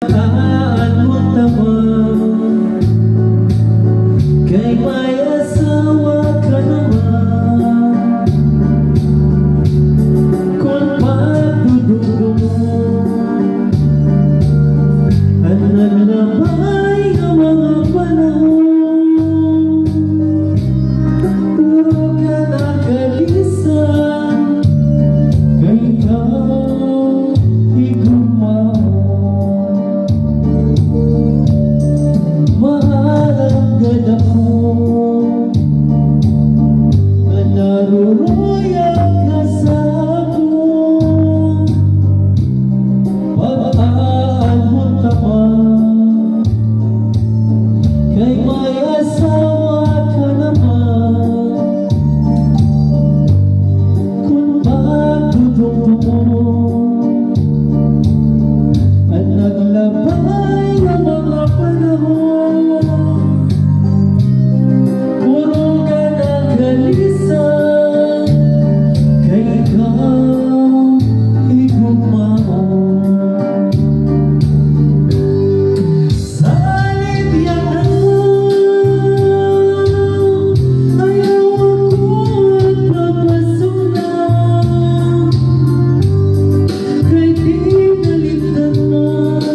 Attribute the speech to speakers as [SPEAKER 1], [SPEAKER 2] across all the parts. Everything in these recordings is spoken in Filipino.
[SPEAKER 1] Bataan mo tamang kay may asawa ka naman. Kung pagdudugo mo at naglabay ang mga panahon, puro ka nakalisan kay ikaw igumaon. Mahalagad ako na naruroyag ka sa ako. Bataan mo tamang kay may asawa ka naman. Kung pagdudugo mo at naglabay ang mga panahon, puro ka nagalisan kay ikaw igumaon. Sa alibyanan mo ayaw ako at papasunan, kay pinaligtan mo.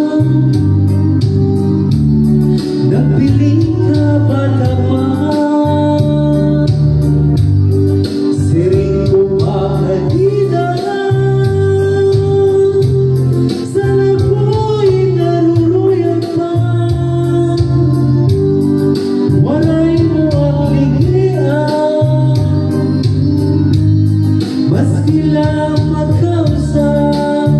[SPEAKER 1] Napiling ka bata pa, siring ko ba kanina? Sana ko'y naruruyag pa, walay mo ang ligian, maski lang magkausap.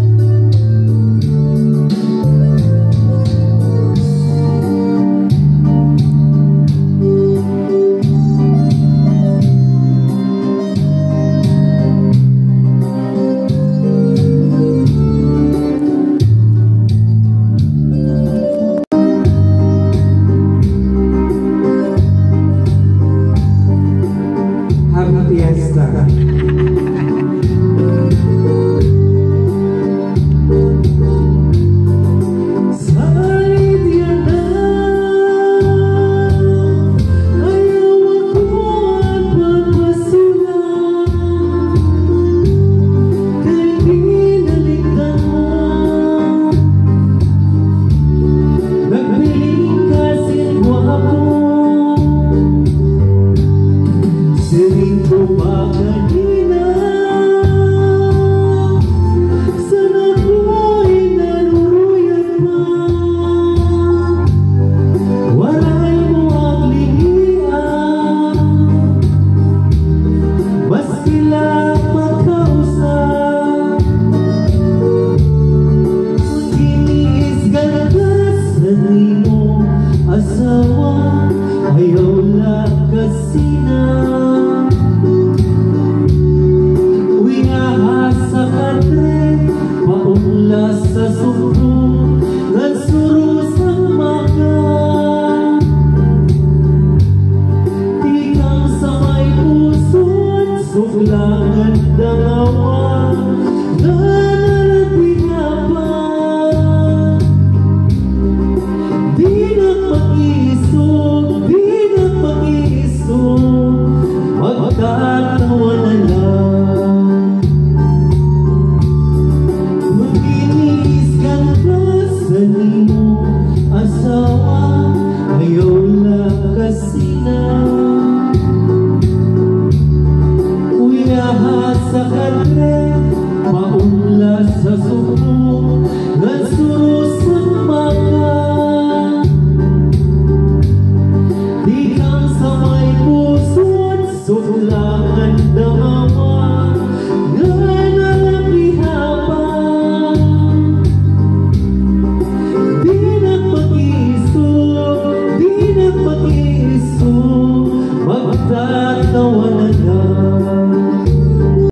[SPEAKER 1] Happy Fiesta. Sa alibyanan ayaw ako at papasunan, kay pinaligtan mo. Nagpiling kasing gwapo, siring ko ba kanina? Sana ko'y naruruyag pa, walay mo ang ligian, maski lang magkausap. Iniisgan ka sa imo asawa, ayaw lang kasi na. Maunlas sa sumpong nagsurusang maga, tikang sa may puso't suklangan dalawa na nalapinapan. Di na mag-iisog, magkatawa na lang. Asawa, ayaw lang kasi na. Uyaha sa katre, maunlas sa suko,